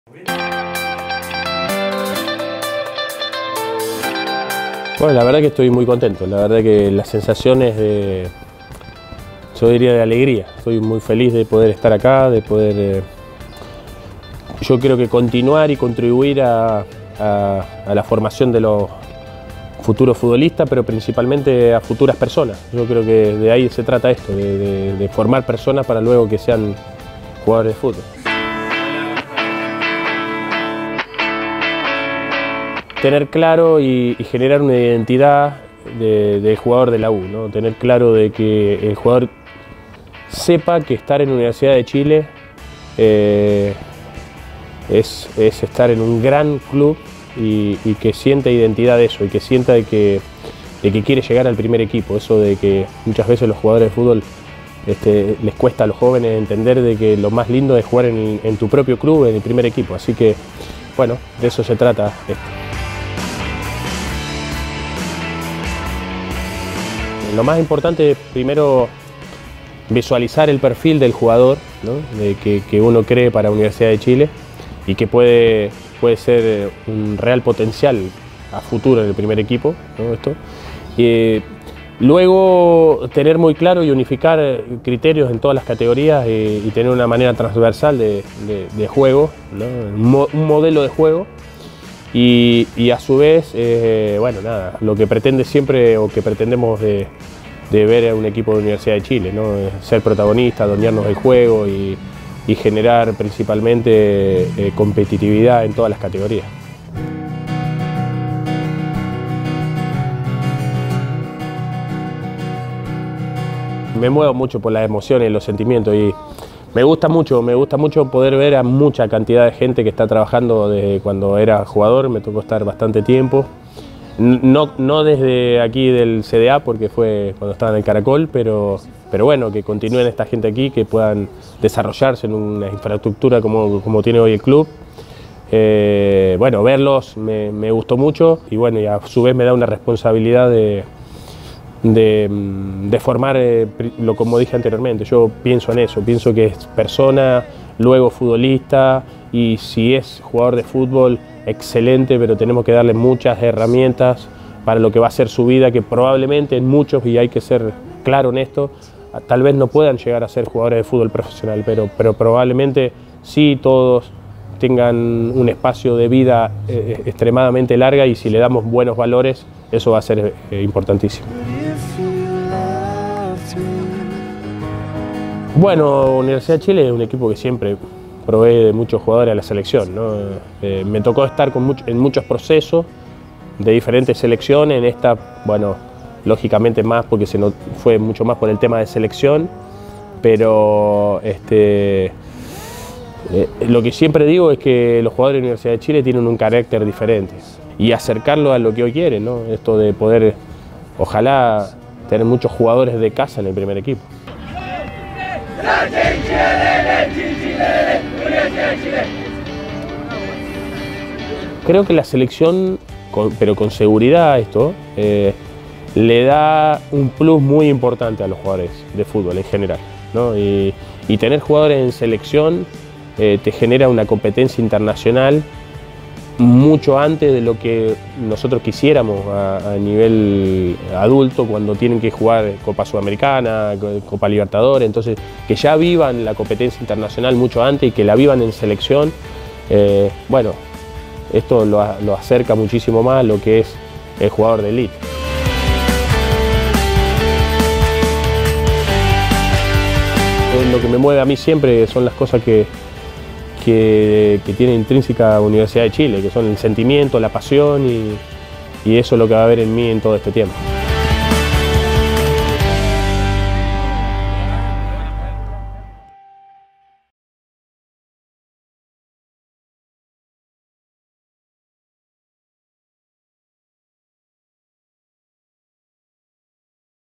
Bueno, la verdad que estoy muy contento, la verdad que las sensaciones yo diría de alegría. Estoy muy feliz de poder estar acá, de poder, yo creo que continuar y contribuir a la formación de los futuros futbolistas, pero principalmente a futuras personas. Yo creo que de ahí se trata esto, de formar personas para luego que sean jugadores de fútbol. Tener claro y generar una identidad del jugador de la U, ¿no? Tener claro de que el jugador sepa que estar en la Universidad de Chile es estar en un gran club y que sienta identidad de eso y que sienta de que quiere llegar al primer equipo. Eso de que muchas veces los jugadores de fútbol les cuesta a los jóvenes entender de que lo más lindo es jugar en tu propio club, en el primer equipo. Así que, bueno, de eso se trata esto. Lo más importante es primero visualizar el perfil del jugador, ¿no? De que uno cree para la Universidad de Chile y que puede ser un real potencial a futuro en el primer equipo, ¿no? Luego tener muy claro y unificar criterios en todas las categorías y tener una manera transversal de juego, ¿no? Un modelo de juego. Y a su vez, bueno, nada, lo que pretende siempre o que pretendemos de ver a un equipo de la Universidad de Chile, ¿no? Ser protagonista, dominarnos el juego y generar principalmente competitividad en todas las categorías. Me muevo mucho por las emociones, los sentimientos y me gusta mucho poder ver a mucha cantidad de gente que está trabajando desde cuando era jugador. Me tocó estar bastante tiempo, no desde aquí del CDA porque fue cuando estaba en el Caracol, pero bueno, que continúen esta gente aquí, que puedan desarrollarse en una infraestructura como tiene hoy el club. Bueno, verlos me gustó mucho y bueno, y a su vez me da una responsabilidad de formar, como dije anteriormente. Yo pienso en eso, pienso que es persona, luego futbolista, y si es jugador de fútbol, excelente, pero tenemos que darle muchas herramientas para lo que va a ser su vida, que probablemente en muchos, y hay que ser claro en esto, tal vez no puedan llegar a ser jugadores de fútbol profesional, pero probablemente sí todos tengan un espacio de vida extremadamente larga, y si le damos buenos valores, eso va a ser importantísimo. Bueno, Universidad de Chile es un equipo que siempre provee de muchos jugadores a la selección, ¿no? Me tocó estar en muchos procesos de diferentes selecciones. En esta, bueno, lógicamente más porque fue mucho más por el tema de selección, pero lo que siempre digo es que los jugadores de la Universidad de Chile tienen un carácter diferente y acercarlo a lo que hoy quieren, ¿no? Esto de poder, ojalá, tener muchos jugadores de casa en el primer equipo. Creo que la selección, pero con seguridad esto, le da un plus muy importante a los jugadores de fútbol en general, ¿no? Y tener jugadores en selección te genera una competencia internacional mucho antes de lo que nosotros quisiéramos a nivel adulto, cuando tienen que jugar Copa Sudamericana, Copa Libertadores. Entonces, que ya vivan la competencia internacional mucho antes y que la vivan en selección, bueno, esto lo acerca muchísimo más a lo que es el jugador de élite. Lo que me mueve a mí siempre son las cosas que tiene intrínseca la Universidad de Chile, que son el sentimiento, la pasión, y eso es lo que va a haber en mí en todo este tiempo.